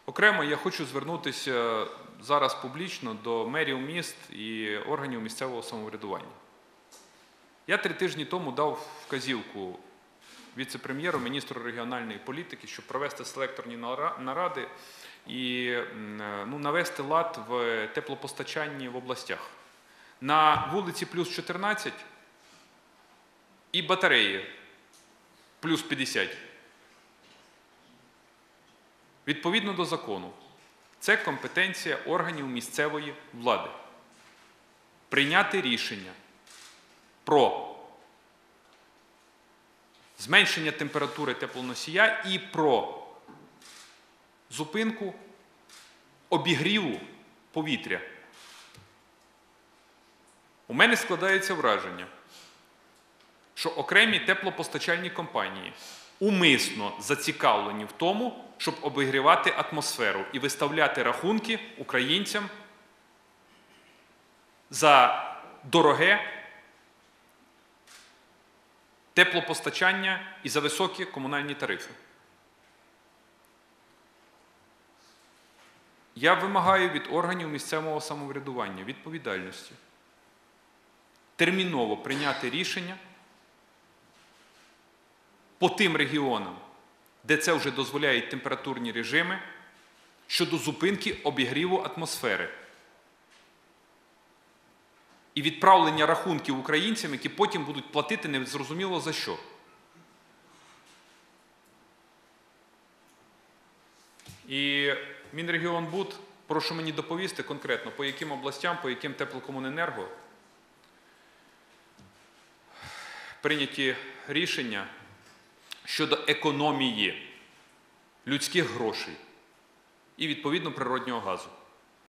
Окремо я хочу звернутися зараз публічно до мерів міст і органів місцевого самоврядування. Я 3 тижні тому дав вказівку віце-прем'єру, міністру регіональної політики, щоб провести селекторні наради і навести лад в теплопостачанні в областях. На вулиці плюс 14 і батареї плюс 50. Відповідно до закону, це компетенція органів місцевої влади. Прийняти рішення про зменшення температури теплоносія і про зупинку обігріву повітря. У мене складається враження, що окремі теплопостачальні компанії умисно зацікавлені в тому, щоб обігрівати атмосферу і виставляти рахунки українцям за дороге теплопостачання і за високі комунальні тарифи. Я вимагаю від органів місцевого самоврядування відповідальності терміново прийняти рішення по тим регіонам, де це вже дозволяють температурні режими, щодо зупинки обігріву атмосфери і відправлення рахунків українцям, які потім будуть платити незрозуміло за що. І Мінрегіонбуд, прошу мені доповісти конкретно, по яким областям, по яким теплокомуненерго прийняті рішення щодо економії людських грошей і, відповідно, природнього газу.